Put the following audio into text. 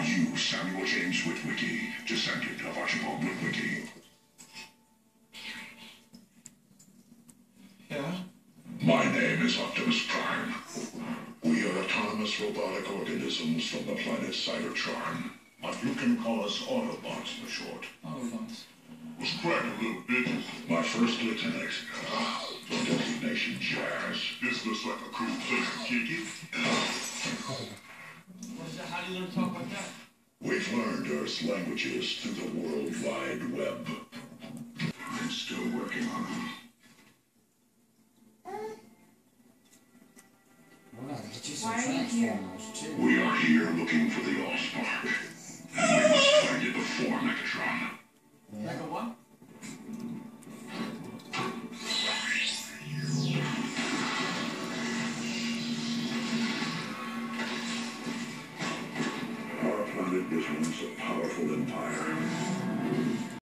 You, Samuel James Witwicky, descendant of Archibald Witwicky. Yeah? My name is Optimus Prime. We are autonomous robotic organisms from the planet Cybertron. But you can call us Autobots for short. Autobots. What's cracking, little bitches? My first lieutenant. Designation Jazz. This looks like a cool place to kick it. What is that? How do you learn to talk like that? We've learned Earth's languages through the World Wide Web. I'm still working on them. We're gonna get you some Transformers too. We are here looking for the Allspark. And we must find it before Megatron. Like a what? Our planet was once a powerful empire.